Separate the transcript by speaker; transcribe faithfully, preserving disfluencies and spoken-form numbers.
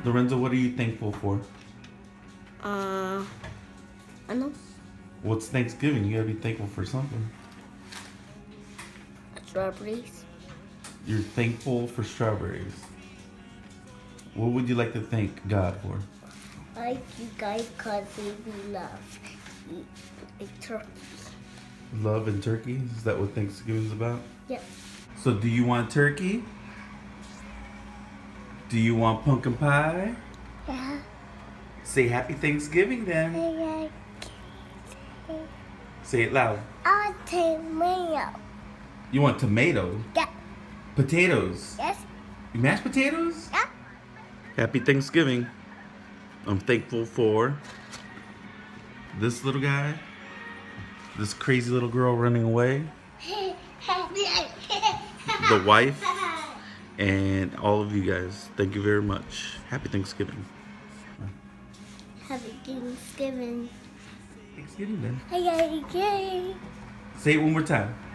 Speaker 1: Lorenzo, what are you thankful for?
Speaker 2: Uh, I know.
Speaker 1: What's Thanksgiving? You gotta be thankful for something.
Speaker 2: Strawberries.
Speaker 1: You're thankful for strawberries. What would you like to thank God for?
Speaker 2: I like you guys because we love eat a turkey.
Speaker 1: Love and turkey? Is that what Thanksgiving's about?
Speaker 2: Yep.
Speaker 1: So do you want turkey? Do you want pumpkin pie?
Speaker 2: Yeah.
Speaker 1: Say happy Thanksgiving then.
Speaker 2: I
Speaker 1: Say it loud.
Speaker 2: want tomato.
Speaker 1: You want tomato?
Speaker 2: Yeah.
Speaker 1: Potatoes?
Speaker 2: Yes.
Speaker 1: Mashed potatoes?
Speaker 2: Yeah.
Speaker 1: Happy Thanksgiving. I'm thankful for this little guy, this crazy little girl running away, the wife, and all of you guys. Thank you very much. Happy Thanksgiving.
Speaker 2: Happy Thanksgiving.
Speaker 1: Thanksgiving then.
Speaker 2: Hey, hey, hey.
Speaker 1: Say it one more time.